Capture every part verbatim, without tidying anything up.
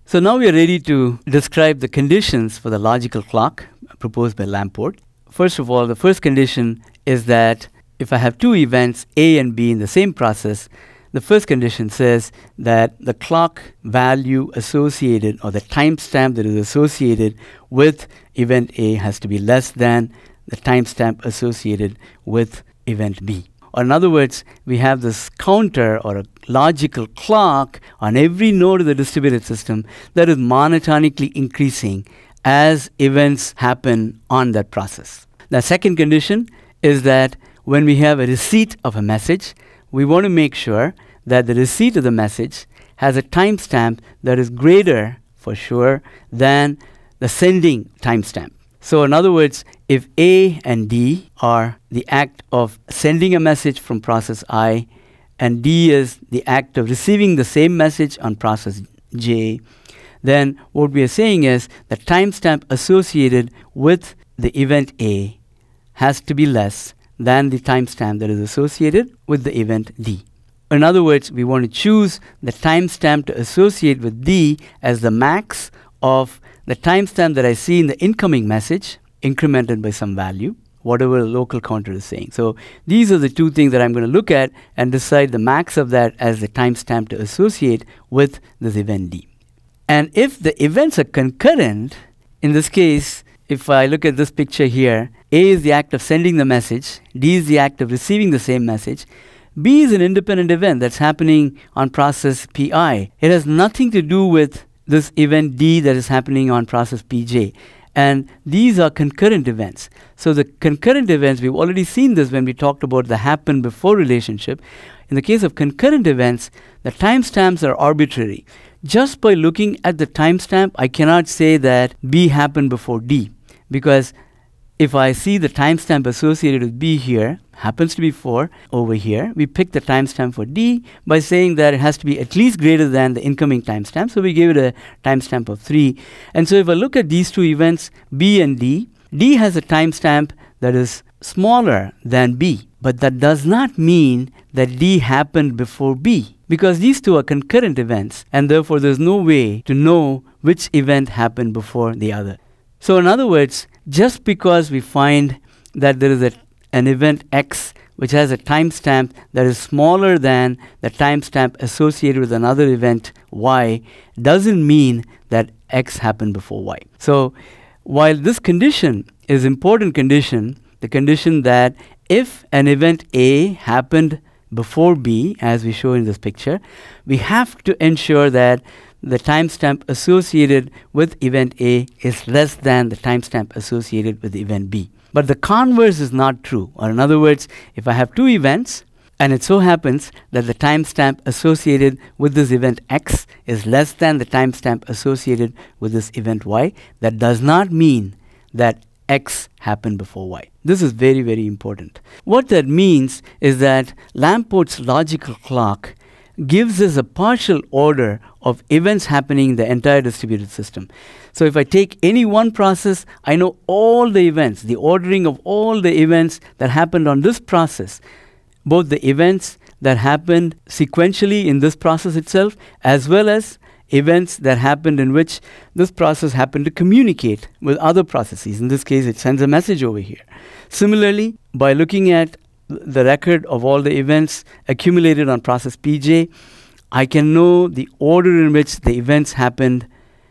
So now we are ready to describe the conditions for the logical clock proposed by Lamport. First of all, the first condition is that if I have two events, A and B, in the same process, the first condition says that the clock value associated, or the timestamp that is associated with event A, has to be less than the timestamp associated with event B. Or in other words, we have this counter or a logical clock on every node of the distributed system that is monotonically increasing as events happen on that process. The second condition is that when we have a receipt of a message, we want to make sure that the receipt of the message has a timestamp that is greater, for sure, than the sending timestamp. So in other words, if A and D are the act of sending a message from process I, and D is the act of receiving the same message on process J, then what we are saying is the timestamp associated with the event A has to be less than the timestamp that is associated with the event D. In other words, we want to choose the timestamp to associate with D as the max of the timestamp that I see in the incoming message, incremented by some value, whatever the local counter is saying. So these are the two things that I'm going to look at and decide the max of that as the timestamp to associate with this event D. And if the events are concurrent, in this case, if I look at this picture here, A is the act of sending the message, D is the act of receiving the same message, B is an independent event that's happening on process P I. It has nothing to do with this event D that is happening on process P J. And these are concurrent events. So the concurrent events, we've already seen this when we talked about the happen before relationship. In the case of concurrent events, the timestamps are arbitrary. Just by looking at the timestamp, I cannot say that B happened before D, because if I see the timestamp associated with B here, happens to be four over here, we pick the timestamp for D by saying that it has to be at least greater than the incoming timestamp. So we give it a timestamp of three. And so if I look at these two events, B and D, D has a timestamp that is smaller than B. But that does not mean that D happened before B, because these two are concurrent events, and therefore there's no way to know which event happened before the other. So in other words, just because we find that there is a, an event X which has a timestamp that is smaller than the timestamp associated with another event Y, doesn't mean that X happened before Y. So while this condition is an important condition, the condition that if an event A happened before B, as we show in this picture, we have to ensure that the timestamp associated with event A is less than the timestamp associated with event B. But the converse is not true. Or in other words, if I have two events, and it so happens that the timestamp associated with this event X is less than the timestamp associated with this event Y, that does not mean that X happened before Y. This is very, very important. What that means is that Lamport's logical clock gives us a partial order of events happening in the entire distributed system. So if I take any one process, I know all the events, the ordering of all the events that happened on this process, both the events that happened sequentially in this process itself, as well as events that happened in which this process happened to communicate with other processes. In this case, it sends a message over here. Similarly, by looking at the record of all the events accumulated on process P J, I can know the order in which the events happened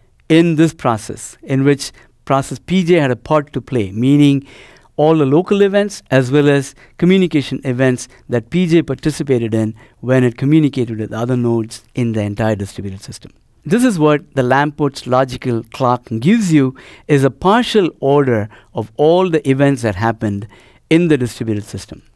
in this process, in which process P J had a part to play, meaning all the local events as well as communication events that P J participated in when it communicated with other nodes in the entire distributed system. This is what the Lamport's logical clock gives you, is a partial order of all the events that happened in the distributed system.